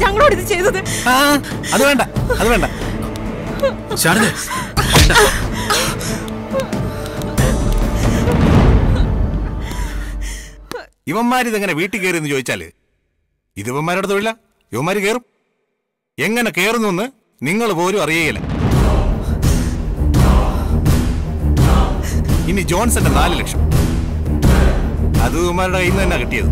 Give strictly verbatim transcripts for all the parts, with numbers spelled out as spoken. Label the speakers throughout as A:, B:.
A: ഞങ്ങളോട് ഇത് ചെയ്തത്?
B: അത് വേണ്ട, അത് വേണ്ട. ഇവന്മാരിതെങ്ങനെ വീട്ടിൽ കയറിയെന്ന് ചോദിച്ചാല് ഇത് ഇവന്മാരുടെ തൊഴില. ഇവന്മാര് കയറും. എങ്ങനെ കയറുന്നു എന്ന് നിങ്ങൾ പോലും അറിയുകയില്ല. ഇനി ജോൺസന്റെ നാല് ലക്ഷം അത് ഇവന്മാരുടെ കയ്യിൽ നിന്ന് തന്നെ കിട്ടിയത്.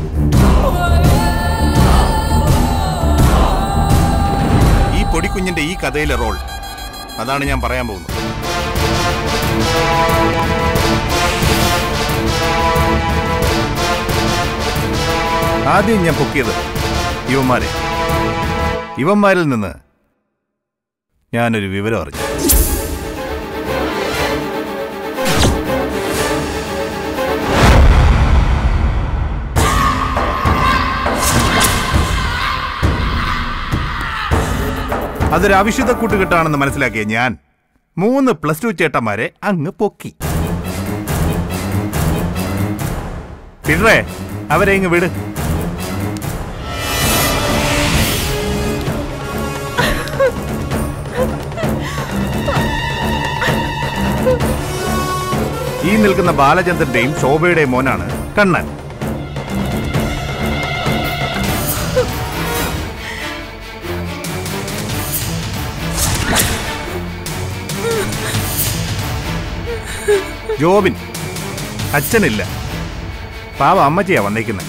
B: ഈ പൊടിക്കുഞ്ഞിന്റെ ഈ കഥയിലെ റോൾ അതാണ് ഞാൻ പറയാൻ പോകുന്നത്. ആദ്യം ഞാൻ പൊക്കിയത് ഇവന്മാരെ. ഇവന്മാരിൽ നിന്ന് ഞാനൊരു വിവരം അറിഞ്ഞു. അതൊരു അവിശുദ്ധ കൂട്ടുകെട്ടാണെന്ന് മനസ്സിലാക്കിയ ഞാൻ മൂന്ന് പ്ലസ് ടു ചേട്ടന്മാരെ അങ്ങ് പൊക്കി. പിള്ളേ അവരെ ഇങ്ങ് വിട്. ഈ നിൽക്കുന്ന ബാലചന്ദ്രന്റെയും ശോഭയുടെയും മോനാണ് കണ്ണൻ. ജോബിൻ അച്ഛനില്ല, പാവ അമ്മച്ചിയാ വന്നേക്കുന്നത്.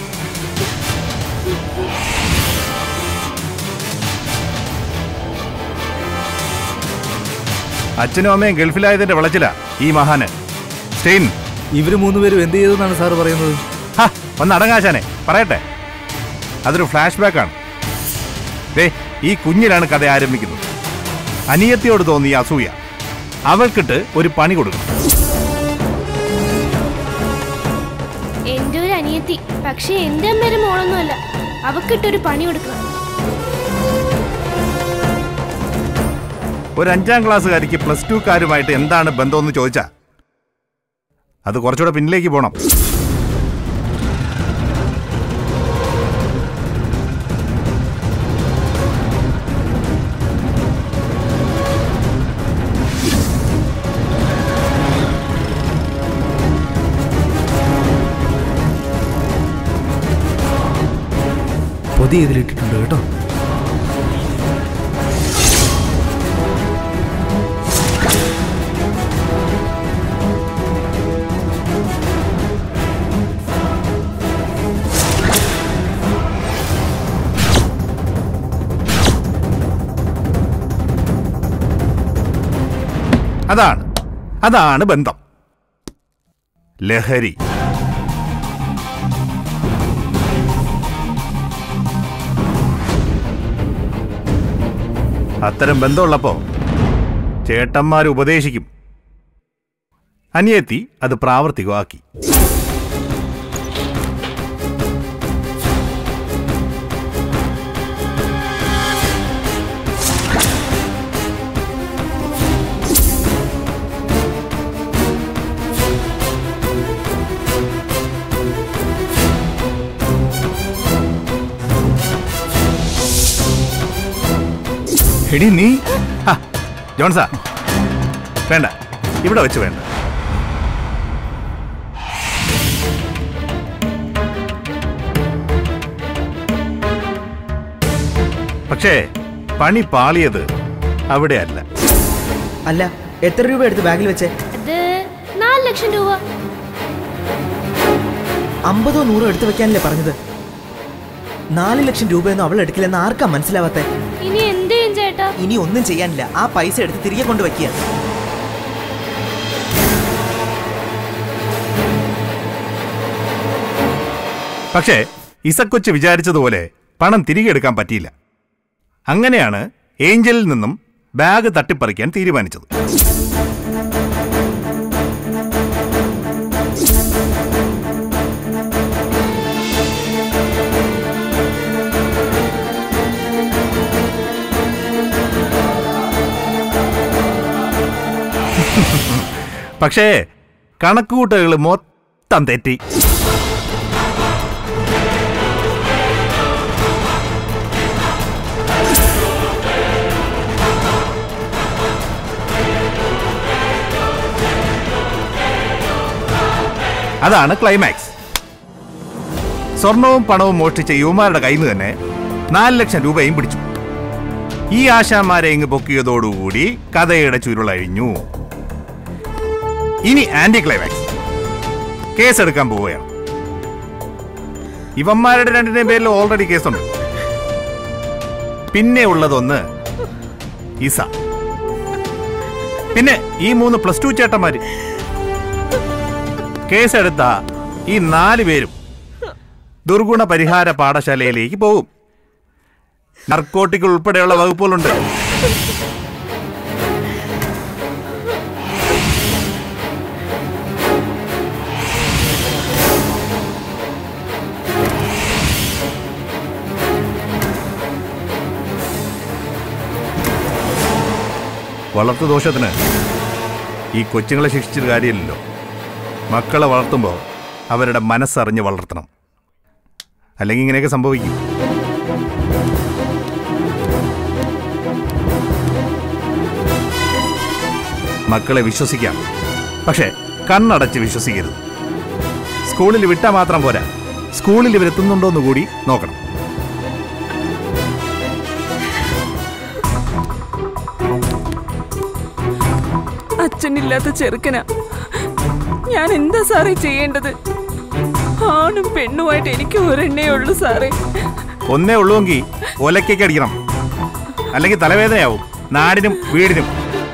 B: അച്ഛനും അമ്മയും ഗൾഫിലായതിന്റെ വിളച്ചില ഈ മഹാന് സ്റ്റെയിൻ.
C: ഇവര് മൂന്നുപേരും എന്ത് ചെയ്തെന്നാണ് സാറ് പറയുന്നത്?
B: ഹാ, ഒന്ന് അടങ്ങാശാനെ പറയട്ടെ. അതൊരു ഫ്ലാഷ് ബാക്കാണ്. ദേ ഈ കുഞ്ഞിലാണ് കഥ ആരംഭിക്കുന്നത്. അനിയത്തിയോട് തോന്നിയ അസൂയ അവൾക്കിട്ട് ഒരു പണി കൊടുക്കണം.
D: എന്റെ ഒരു അനിയത്തി, പക്ഷെ എന്റെ അമ്മയുടെ മോളൊന്നുമല്ല. അവക്കിട്ടൊരു പണി കൊടുക്കണം.
B: ഒരു അഞ്ചാം ക്ലാസ്സുകാരിക്ക് പ്ലസ് ടു കാരുമായിട്ട് എന്താണ് ബന്ധമെന്ന് ചോദിച്ചാ അത് കുറച്ചുകൂടെ പിന്നിലേക്ക് പോണം.
C: പൊതി ഇതിലിട്ടിട്ടുണ്ട് കേട്ടോ.
B: അതാണ് അതാണ് ബന്ധം. ലഹരി. അത്തരം ബന്ധമുള്ളപ്പോ ചേട്ടന്മാർ ഉപദേശിക്കും. അനിയത്തി അത് പ്രാവർത്തികമാക്കി. എടി നീ ജോൺസാ വേണ്ട, ഇവിടെ വെച്ച് വേണ്ട. പക്ഷേ പണി പാളിയത് അവിടെ അല്ല.
E: അല്ല, എത്ര രൂപ എടുത്ത് ബാഗിൽ വെച്ചേ?
D: അത് നാല് ലക്ഷം രൂപ.
E: അമ്പതോ നൂറോ എടുത്തു വെക്കാനല്ലേ പറഞ്ഞത്? നാല് ലക്ഷം രൂപയൊന്നും അവൾ എടുക്കില്ലെന്ന് ആർക്കാ മനസ്സിലാവാത്തെ?
D: ഇനി എന്ത് ചെയ്യും ചേട്ടാ?
E: ഇനി ഒന്നും ചെയ്യാനില്ല. ആ പൈസ എടുത്ത് തിരികെ കൊണ്ടുവയ്ക്കുക.
B: പക്ഷേ ഇസക്കൊച്ച് വിചാരിച്ചതുപോലെ പണം തിരികെ എടുക്കാൻ പറ്റിയില്ല. അങ്ങനെയാണ് ഏഞ്ചലിൽ നിന്നും ബാഗ് തട്ടിപ്പറിക്കാൻ തീരുമാനിച്ചത്. പക്ഷേ കണക്കുകൂട്ടലുകൾ മൊത്തം തെറ്റി. അതാണ് ക്ലൈമാക്സ്. സ്വർണവും പണവും മോഷ്ടിച്ച യുവമാരുടെ കയ്യിൽ നിന്ന് തന്നെ നാല് ലക്ഷം രൂപയും പിടിച്ചു. ഈ ആശാന്മാരെ ഇങ്ങ് പൊക്കിയതോടുകൂടി കഥയുടെ ചുരുളഴിഞ്ഞു. ഇനി ആന്റി ക്ലൈമാക്സ്. കേസെടുക്കാൻ പോവുകയാണ്. ഇവന്മാരുടെ രണ്ടിന്റെ പേരിൽ ഓൾറെഡി കേസുണ്ട്. പിന്നെ ഉള്ളതൊന്ന് ഇസ, പിന്നെ ഈ മൂന്ന് പ്ലസ് ടു ചേട്ടന്മാര്. കേസെടുത്ത ഈ നാല് പേരും ദുർഗുണ പരിഹാര പാഠശാലയിലേക്ക് പോകും. നർക്കോട്ടിക് ഉൾപ്പെടെയുള്ള വകുപ്പുകളുണ്ട്. വളർത്തു ദോഷത്തിന് ഈ കൊച്ചുങ്ങളെ ശിക്ഷിച്ചിട്ട് കാര്യമില്ലല്ലോ. മക്കളെ വളർത്തുമ്പോൾ അവരുടെ മനസ്സറിഞ്ഞ് വളർത്തണം. അല്ലെങ്കിൽ ഇങ്ങനെയൊക്കെ സംഭവിക്കും. മക്കളെ വിശ്വസിക്കാം, പക്ഷേ കണ്ണടച്ച് വിശ്വസിക്കരുത്. സ്കൂളിൽ വിട്ടാൽ മാത്രം പോരാ, സ്കൂളിൽ ഇവരെത്തുന്നുണ്ടോ എന്ന് കൂടി നോക്കണം.
A: അച്ഛനില്ലാത്ത ചെറുക്കനാ. ഞാൻ എന്താ സാറേ ചെയ്യേണ്ടത്? ആണും പെണ്ണുമായിട്ട് എനിക്ക് ഒരെണ്ണേ ഉള്ളൂ സാറേ.
B: ഒന്നേ ഉള്ളൂവെങ്കിൽ ഒലക്കേക്ക് അടിക്കണം, അല്ലെങ്കിൽ തലവേദനയാവും നാടിനും വീടിനും.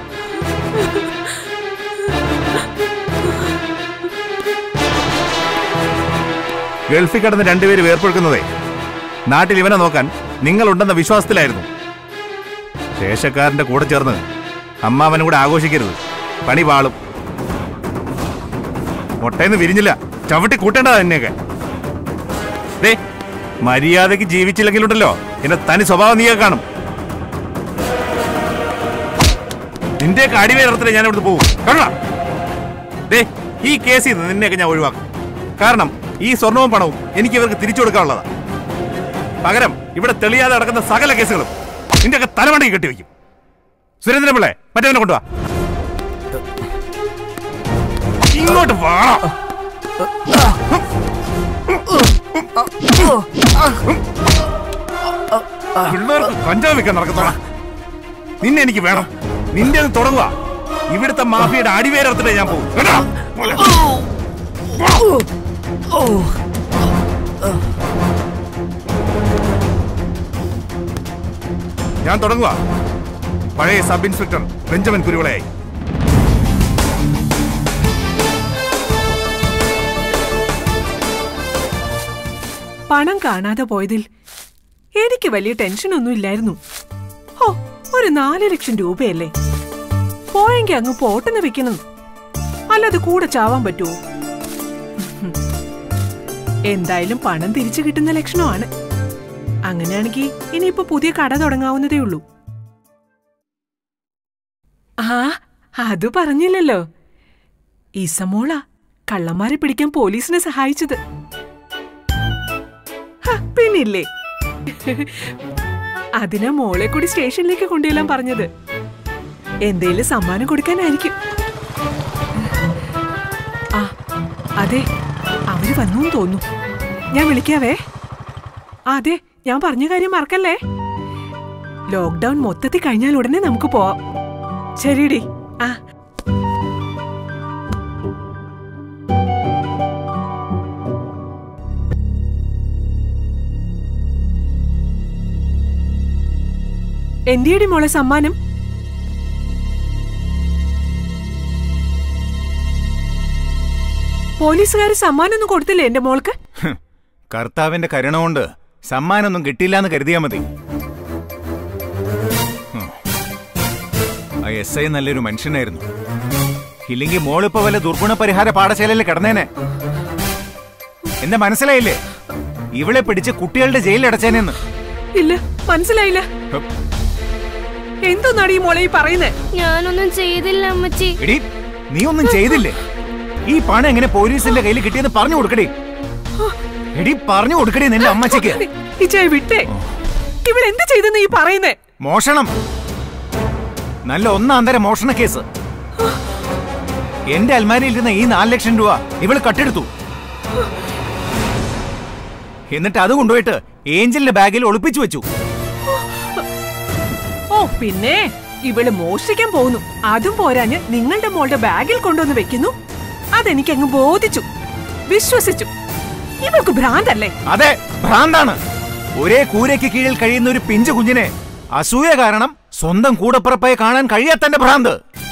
B: ഗൾഫിൽ കിടന്ന് രണ്ടുപേര് വേർപ്പെടുക്കുന്നതേ നാട്ടിൽ ഇവനെ നോക്കാൻ നിങ്ങളുണ്ടെന്ന വിശ്വാസത്തിലായിരുന്നു. ശേഷക്കാരന്റെ കൂടെ ചേർന്ന് അമ്മാവനും കൂടെ ആഘോഷിക്കരുത്, പണി പാളും. മുട്ടയെന്ന് വിരിഞ്ഞില്ല, ചവിട്ടി കൂട്ടേണ്ടതാ എന്നെയൊക്കെ. ദേ, മര്യാദയ്ക്ക് ജീവിച്ചില്ലെങ്കിലുണ്ടല്ലോ എന്റെ തനി സ്വഭാവം നീയൊക്കെ കാണും. നിന്റെയൊക്കെ അടിവേറത്തില് ഞാൻ ഇവിടുന്ന് പോകും. കാണാ, ദേ ഈ കേസിൽ നിന്ന് നിന്നെയൊക്കെ ഞാൻ ഒഴിവാക്കും. കാരണം ഈ സ്വർണവും പണവും എനിക്ക് ഇവർക്ക് തിരിച്ചു കൊടുക്കാനുള്ളതാ. പകരം ഇവിടെ തെളിയാതെ നടക്കുന്ന സകല കേസുകളും നിന്റെയൊക്കെ തലമണ്ടയ്ക്ക് കെട്ടിവെക്കും. സുരേന്ദ്രൻ പിള്ളേ, മറ്റവനെ കൊണ്ടുവാ. ഇങ്ങോട്ട് വാടാ. പിള്ളേർക്ക് കഞ്ചാവ് വെക്കാൻ നടക്കത്തോളാ. നിന്നെ എനിക്ക് വേണം. നിന്റെ അത് തുടങ്ങുക. ഇവിടുത്തെ മാഫിയുടെ അടിവേരത്തിലേ ഞാൻ പോകും. ഞാൻ തുടങ്ങുക. പഴയ സബ് ഇൻസ്പെക്ടർ ബെഞ്ചമിൻ കുരുവിളയായി.
A: പണം കാണാതെ പോയതിൽ എനിക്ക് വലിയ ടെൻഷനൊന്നും ഇല്ലായിരുന്നു. ഓ, ഒരു നാല് ലക്ഷം രൂപയല്ലേ, പോയെങ്കിൽ അങ്ങ് പോട്ടെന്ന് വെക്കണം. അല്ലാതെ കൂടെ ചാവാൻ പറ്റുമോ? എന്തായാലും പണം തിരിച്ചു കിട്ടുന്ന ലക്ഷണമാണ്. അങ്ങനെയാണെങ്കിൽ ഇനിയിപ്പോ പുതിയ കട തുടങ്ങാവുന്നതേ ഉള്ളൂ. ആ, അത് പറഞ്ഞില്ലല്ലോ. ഈസമോള കള്ളന്മാരെ പിടിക്കാൻ പോലീസിനെ സഹായിച്ചത്. പിന്നില്ലേ, അതിനാ മോളെ കൂടി സ്റ്റേഷനിലേക്ക് കൊണ്ടുചെല്ലാൻ പറഞ്ഞത്. എന്തേലും സമ്മാനം കൊടുക്കാനായിരിക്കും. ആ അതെ, അവര് വന്നു തോന്നുന്നു. ഞാൻ വിളിക്കാവേ. അതെ, ഞാൻ പറഞ്ഞ കാര്യം മറക്കല്ലേ. ലോക്ക്ഡൌൺ മൊത്തത്തിൽ കഴിഞ്ഞാൽ ഉടനെ നമുക്ക് പോവാം. ശരിടി. ആ എന്തിയടി മോളെ സമ്മാനം? പോലീസുകാര് സമ്മാനൊന്നും കൊടുത്തില്ലേ എന്റെ മോൾക്ക്?
B: കർത്താവിന്റെ കരുണ കൊണ്ട് സമ്മാനൊന്നും കിട്ടിയില്ലാന്ന് കരുതിയാ മതി. ആ എസ് ഐ നല്ലൊരു മനുഷ്യനായിരുന്നു. ഇല്ലെങ്കിൽ മോളിപ്പോ വല്ല ദുർഗുണ പരിഹാര പാഠശാലയിൽ കിടന്നേനെ. എന്താ മനസ്സിലായില്ലേ? ഇവളെ പിടിച്ച് കുട്ടികളുടെ ജയിലിൽ അടച്ചേനെന്ന്.
A: ഇല്ല, മനസ്സിലായില്ല. എന്തോന്നാടി മോളെ ഈ പറയുന്നേ?
D: ഞാനൊന്നും ചെയ്തില്ല അമ്മച്ചി.
B: എടി, നീ ഒന്നും ചെയ്തില്ലേ? ഈ പണം എങ്ങനെ പോലീസിന്റെ കയ്യിൽ കിട്ടിയെന്ന് പറഞ്ഞു കൊടുക്കടേ. എടി, പറഞ്ഞു കൊടുക്കടേ നിന്റെ അമ്മച്ചയ്ക്ക്.
A: വിട്ടേ, ഇവളെന്ത് ചെയ്തെന്ന് ഈ പറയുന്നേ?
B: മോഷണം, നല്ല ഒന്നാം തരം മോഷണ കേസ്.
F: എന്റെ അൽമാരിയിൽ ഇരുന്ന ഈ നാല് ലക്ഷം രൂപ ഇവള് കട്ടെടുത്തു. എന്നിട്ട് അത് കൊണ്ടുപോയിട്ട് ഏഞ്ചലിന്റെ ബാഗിൽ ഒളിപ്പിച്ചു വെച്ചു.
A: ഓ പിന്നെ ഇവള് മോഷ്ടിക്കാൻ പോകുന്നു. അതും പോരാഞ്ഞ് നിങ്ങളുടെ മോളുടെ ബാഗിൽ കൊണ്ടുവന്ന് വെക്കുന്നു. അതെനിക്ക് അങ്ങ് ബോധിച്ചു, വിശ്വസിച്ചു. ഇവൾക്ക് ഭ്രാന്തല്ലേ?
F: അതെ, ഭ്രാന്താണ്. ഒരേ കൂരയ്ക്ക് കീഴിൽ കഴിയുന്ന ഒരു പിഞ്ചു കുഞ്ഞിനെ അസൂയ കാരണം സ്വന്തം കൂടപ്പിറപ്പായി കാണാൻ കഴിയാത്തന്റെ ഭ്രാന്ത്.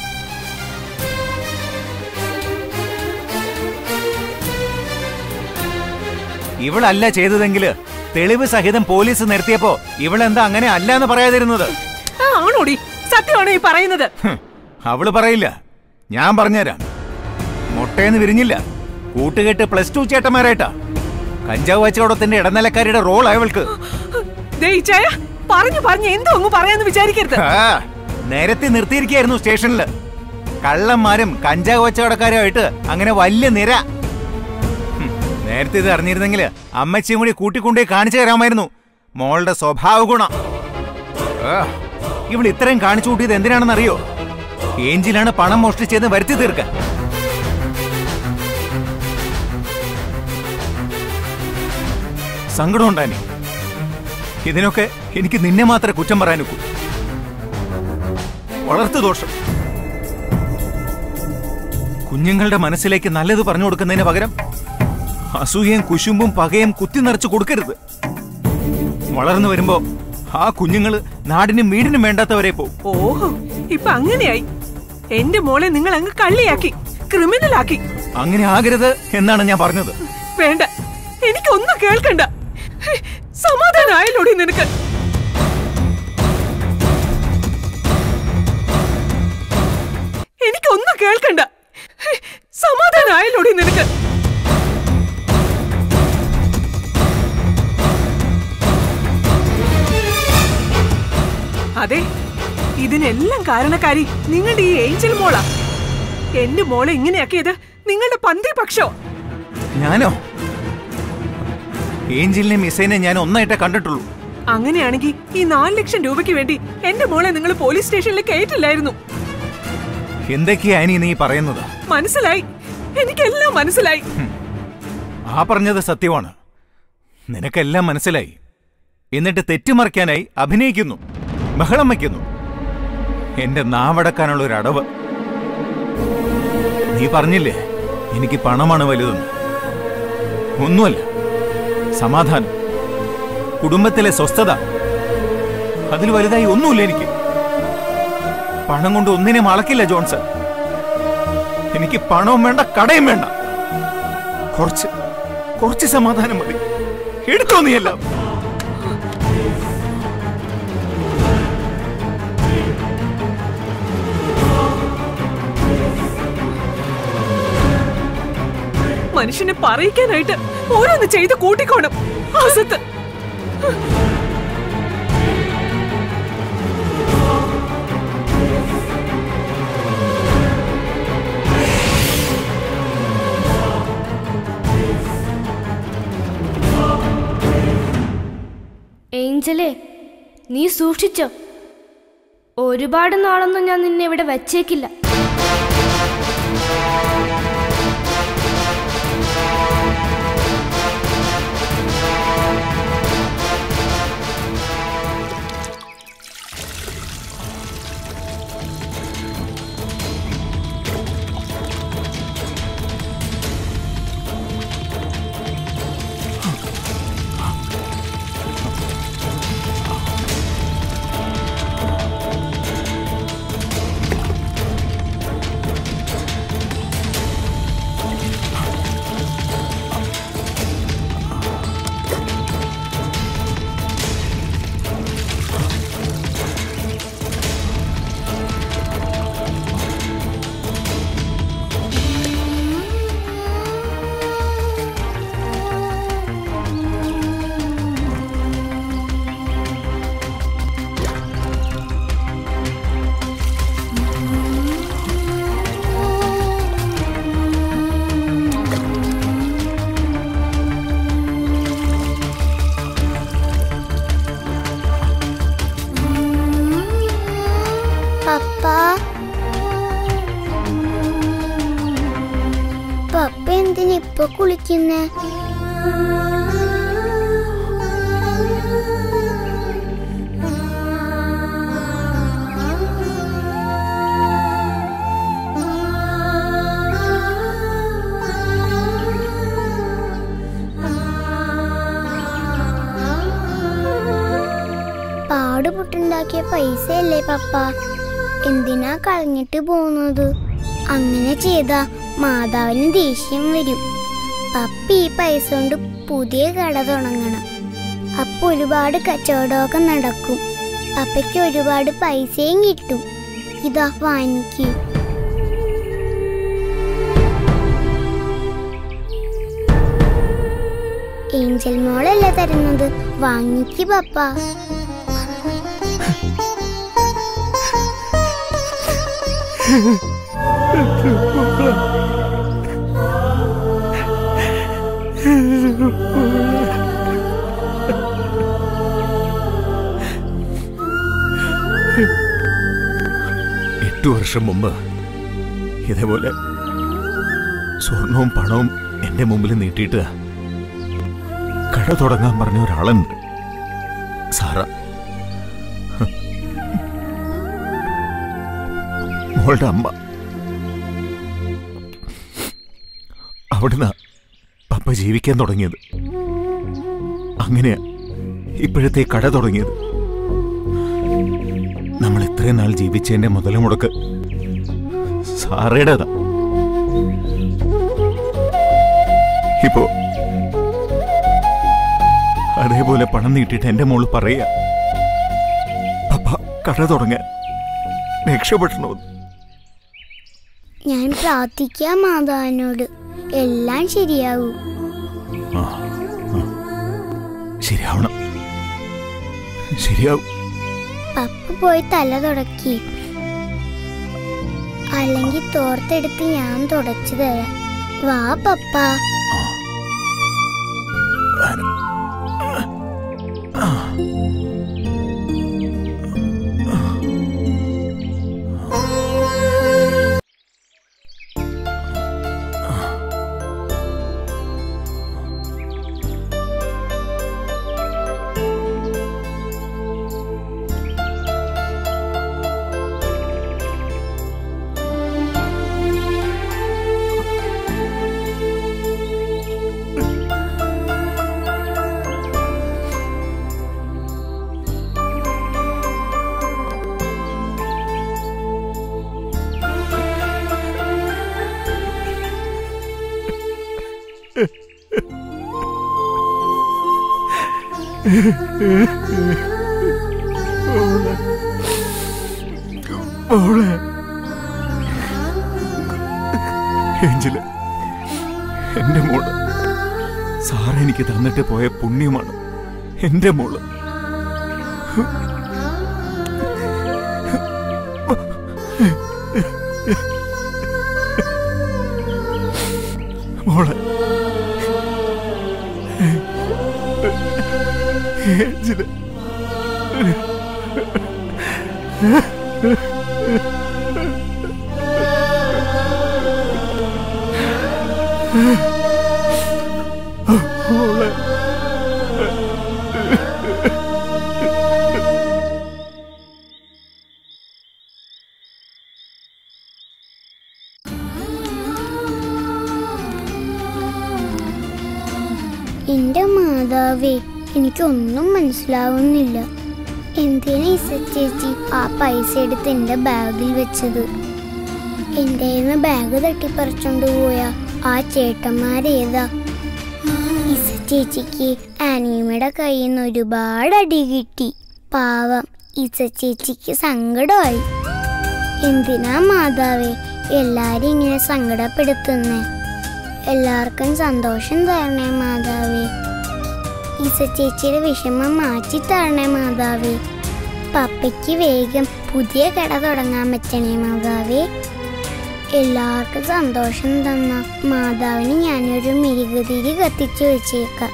F: ഇവളല്ല ചെയ്തതെങ്കില് തെളിവ് സഹിതം പോലീസ് നിർത്തിയപ്പോ ഇവളെന്താ അങ്ങനെ അല്ല എന്ന് പറയാതിരുന്നത്?
A: ആണോടി? സത്യമാണോ ഈ പറയുന്നത്?
F: അവള് പറയില്ല, ഞാൻ പറഞ്ഞുതരാം. മുട്ടയെന്ന് വിരിഞ്ഞില്ല, കൂട്ടുകെട്ട് പ്ലസ് ടു ചേട്ടന്മാരായിട്ടാ. കഞ്ചാവ് കച്ചവടത്തിന്റെ ഇടനിലക്കാരുടെ റോൾ അവൾക്ക്.
A: പറഞ്ഞു പറഞ്ഞു എന്തോ അങ്ങ് പറയാന്ന് വിചാരിക്കരുത്.
F: നേരത്തെ നിർത്തിയിരിക്കായിരുന്നു സ്റ്റേഷനില്. കള്ളന്മാരും കഞ്ചാവ് കച്ചവടക്കാരുമായിട്ട് അങ്ങനെ വലിയ നിര. നേരത്തെ ഇത് അറിഞ്ഞിരുന്നെങ്കിൽ അമ്മച്ചിയും കൂടി കൂട്ടിക്കൊണ്ടേ കാണിച്ചു തരാമായിരുന്നു മോളുടെ സ്വഭാവ ഗുണം. ഇവൾ ഇത്രയും കാണിച്ചു കൂട്ടിയത് എന്തിനാണെന്ന് അറിയോ? ഏഞ്ചിലാണ് പണം മോഷ്ടിച്ചതെന്ന് വരുത്തി തീർക്കാൻ. സങ്കടം ഉണ്ടായി. ഇതിനൊക്കെ എനിക്ക് നിന്നെ മാത്രമേ കുറ്റം പറയാനൊക്കൂ. വളർത്തു ദോഷം. കുഞ്ഞുങ്ങളുടെ മനസ്സിലേക്ക് നല്ലത് പറഞ്ഞു കൊടുക്കുന്നതിന് പകരം അസൂയയും കുശുമ്പും പകയും കുത്തി നിറച്ചു കൊടുക്കരുത്. വളർന്നു വരുമ്പോ ആ കുഞ്ഞുങ്ങള് നാടിനും വീടിനും വേണ്ടാത്തവരെ പോകും.
A: ഓഹോ, ഇപ്പൊ അങ്ങനെയായി. എന്റെ മോളെ നിങ്ങൾ അങ്ങ് കള്ളിയാക്കി, ക്രിമിനലാക്കി.
F: അങ്ങനെ ആകരുത് എന്നാണ് ഞാൻ പറഞ്ഞത്.
A: വേണ്ട, എനിക്കൊന്നും കേൾക്കണ്ട. സമാധാനായല്ലോടി നിനക്ക്? എനിക്കൊന്നും കേൾക്കണ്ട. സമാധാനായല്ലോടി നിനക്ക്? അതെ, ഇതിനെല്ലാം കാരണക്കാരി നിങ്ങളുടെ ഈ ഏഞ്ചൽ മോളാ. എന്റെ മോളെ ഇങ്ങനെയാക്കിയത് നിങ്ങളുടെ പന്തി പക്ഷോ?
F: ഞാനോ? ഏഞ്ചലിനെ മിസ്സൈനെ ഞാൻ ഒന്നായിട്ടേ കണ്ടിട്ടുള്ളൂ.
A: അങ്ങനെയാണെങ്കിൽ ഈ നാല് ലക്ഷം രൂപയ്ക്ക് വേണ്ടി എന്റെ മോളെ നിങ്ങൾ പോലീസ് സ്റ്റേഷനിൽ കയറ്റില്ലായിരുന്നു.
F: എന്തൊക്കെയാ നീ പറയുന്നത്?
A: മനസ്സിലായി, എനിക്കെല്ലാം മനസ്സിലായി.
F: ആ പറഞ്ഞത് സത്യമാണ്. നിനക്കെല്ലാം മനസ്സിലായി. എന്നിട്ട് തെറ്റുമറിക്കാനായി അഭിനയിക്കുന്നു, ബഹളം വയ്ക്കുന്നു. എന്റെ നാവടക്കാനുള്ള ഒരു അടവ്. നീ പറഞ്ഞില്ലേ എനിക്ക് പണമാണ് വലുതെന്ന്? ഒന്നുമല്ല, സമാധാനം, കുടുംബത്തിലെ സ്വസ്ഥത. അതിൽ വലുതായി ഒന്നുമില്ല എനിക്ക്. പണം കൊണ്ട് ഒന്നിനെയും അളക്കില്ല ജോൺസൺ. എനിക്ക് പണവും വേണ്ട, കടയും വേണ്ട. കുറച്ച് കുറച്ച് സമാധാനം മതി. എടുത്തോ നീയെല്ലാം.
A: മനുഷ്യനെ പറയിക്കാനായിട്ട് ഓരോന്ന് ചെയ്ത് കൂട്ടിക്കോണം. അസത്ത്.
D: ഏഞ്ചലേ, നീ സൂക്ഷിച്ചോ. ഒരുപാട് നാളൊന്നും ഞാൻ നിന്നെ ഇവിടെ വച്ചേക്കില്ല.
G: എന്തിനാ ഇപ്പൊ കുളിക്കുന്നേ? പാടുപുട്ടുണ്ടാക്കിയ പൈസയല്ലേ പപ്പ, എന്തിനാ കളഞ്ഞിട്ട് പോകുന്നത്? അങ്ങനെ ചെയ്താ മാതാവിന് ദേഷ്യം വരും. പപ്പ ഈ പൈസ കൊണ്ട് പുതിയ കട തുടങ്ങണം. അപ്പൊ ഒരുപാട് കച്ചവടമൊക്കെ നടക്കും. പപ്പയ്ക്ക് ഒരുപാട് പൈസയും കിട്ടും. ഇതാ വാങ്ങിക്ക്. ഏഞ്ചൽ മോളല്ല തരുന്നത്, വാങ്ങിക്ക് പപ്പ.
F: എട്ടു വർഷം മുമ്പ് ഇതേപോലെ സ്വർണവും പണവും എന്റെ മുമ്പിൽ നീട്ടിയിട്ട് കട തുടങ്ങാൻ പറഞ്ഞ ഒരാളുണ്ട്, സാറ. മോളുടെ അമ്മ. അവിടുന്ന് പപ്പ ജീവിക്കാൻ തുടങ്ങിയത്. അങ്ങനെയാ ഇപ്പോഴത്തെ കട തുടങ്ങിയത്. നമ്മൾ ഇത്രയും നാൾ ജീവിച്ചതിന്റെ മുതൽ മുടക്ക് സാറയുടേതാ. ഇപ്പോ അതേപോലെ പണം നീട്ടിയിട്ട് എന്റെ മോള് പറയാ പപ്പ കട തുടങ്ങാൻ രക്ഷപ്പെടണമെന്ന്.
G: ഞാൻ പ്രാർത്ഥിക്കാം മാതാവിനോട്, എല്ലാം ശരിയാവും.
F: ശരിയാവണം, ശരിയാവും.
G: പപ്പ പോയി തല തുടക്കി, അല്ലെങ്കിൽ തോർത്തെടുത്ത് ഞാൻ തുടച്ചു തരാം. വാ പപ്പ.
F: ഏഞ്ചല്, എന്റെ മോള് സാറ എനിക്ക് തന്നിട്ട് പോയ പുണ്യമാണ് എന്റെ മോള്. മോളെ ഏഞ്ചല്, മോളെ
G: എന്റെ മാതാവേ, എനിക്കൊന്നും മനസ്സിലാവുന്നില്ല. എന്തിനാ ഇസ ചേച്ചി ആ പൈസ എടുത്ത് എന്റെ ബാഗിൽ വെച്ചത്? എന്റെ ബാഗ് തട്ടിപ്പറിച്ചോണ്ട് പോയ ആ ചേട്ടന്മാരേതാ? ഇസ ചേച്ചിക്ക് ആനിയമ്മയുടെ കയ്യിൽ നിന്ന് ഒരുപാട് അടി കിട്ടി. പാവം ഇസ ചേച്ചിക്ക് സങ്കടമായി. എന്തിനാ മാതാവേ എല്ലാരും ഇങ്ങനെ സങ്കടപ്പെടുത്തുന്നേ? എല്ലാവർക്കും സന്തോഷം തരണേ മാതാവേ. ഇസ ചേച്ചിയുടെ വിഷമം മാറ്റി തരണേ മാതാവേ. പപ്പയ്ക്ക് വേഗം പുതിയ കട തുടങ്ങാൻ പറ്റണേ മാതാവേ. എല്ലാവർക്കും സന്തോഷം തന്ന മാതാവിന് ഞാനൊരു മെഴുകുതിരി കത്തിച്ചു വെച്ചേക്കാം.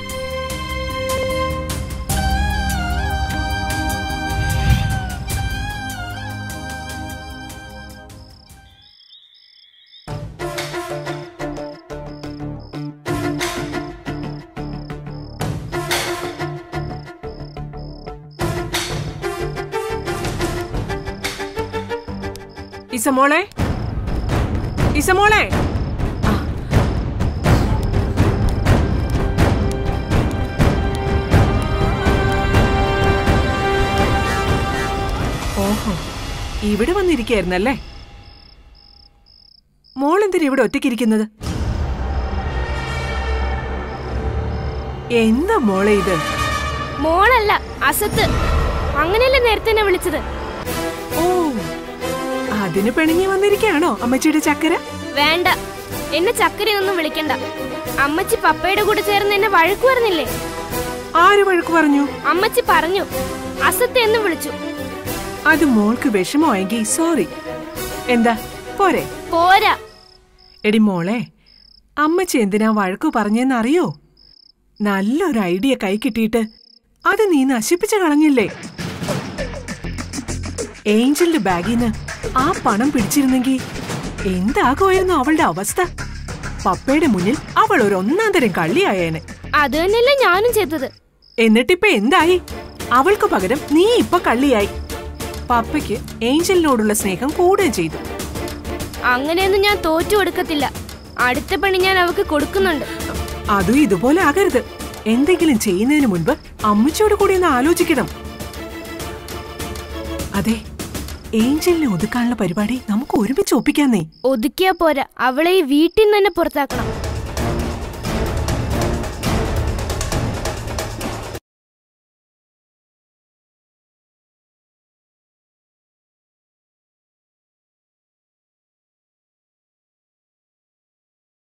A: ഇസമോളെ, ഇസമോളെ. ഓഹോ, ഇവിടെ വന്നിരിക്കായിരുന്നല്ലേ? മോളെന്തിനാ ഇവിടെ ഒറ്റയ്ക്കിരിക്കുന്നത്? എന്താ മോളെ ഇത്?
D: മോളല്ല, അസത്ത്. അങ്ങനെയല്ലേ നേരത്തെ എന്നെ വിളിച്ചത്?
A: ഓ, അതിന് പിണങ്ങി വന്നിരിക്കാണോ അമ്മച്ചിയുടെ ചക്കര?
D: വേണ്ട, എന്നെ ചക്കരയൊന്നും വിളിക്കണ്ട. അമ്മച്ചി പപ്പയുടെ കൂടെ ചേർന്ന് എന്നെ വഴക്കു പറഞ്ഞില്ലേ?
A: ആര് വഴക്കു പറഞ്ഞു?
D: അമ്മച്ചി പറഞ്ഞു, അസത്ത് എന്ന് വിളിച്ചു.
A: അത് മോൾക്ക് വിഷമമായെങ്കിൽ സോറി. എന്താ പോരെ?
D: പോരാ.
A: എടി മോളെ, അമ്മച്ചി എന്തിനാ വഴക്കു പറഞ്ഞെന്നറിയോ? നല്ലൊരു ഐഡിയ കൈ കിട്ടിയിട്ട് അത് നീ നശിപ്പിച്ചു കളഞ്ഞില്ലേ? ഏഞ്ചലിന്റെ ബാഗിന്ന് ആ പണം പിടിച്ചിരുന്നെങ്കിൽ എന്താകുമായിരുന്നു അവളുടെ അവസ്ഥ? പപ്പയുടെ മുന്നിൽ അവൾ ഒരു ഒന്നാം തരം കള്ളിയായേനെ.
D: അത് തന്നെയല്ലേ ഞാനും ചെയ്തത്.
A: എന്നിട്ടിപ്പ എന്തായി? അവൾക്ക് പകരം നീ ഇപ്പൊ കള്ളിയായി. പപ്പയ്ക്ക് ഏഞ്ചലിനോടുള്ള സ്നേഹം കൂടുകയും ചെയ്തു.
D: അങ്ങനെയൊന്നും ഞാൻ തോറ്റു കൊടുക്കത്തില്ല. അടുത്ത പണി ഞാൻ അവക്ക് കൊടുക്കുന്നുണ്ട്.
A: അതും ഇതുപോലെ ആകരുത്. എന്തെങ്കിലും ചെയ്യുന്നതിന് മുൻപ് അമ്മച്ചിയോട് കൂടി ഒന്ന് ആലോചിക്കണം. അതെ, ഏഞ്ചലിനെ ഒതുക്കാനുള്ള പരിപാടി നമുക്ക് ഒരുമിച്ച് ഒപ്പിക്കാന്നേ.
D: ഒതുക്കിയാ പോരാ, അവളെ ഈ വീട്ടിൽ നിന്ന് തന്നെ പുറത്താക്കണം.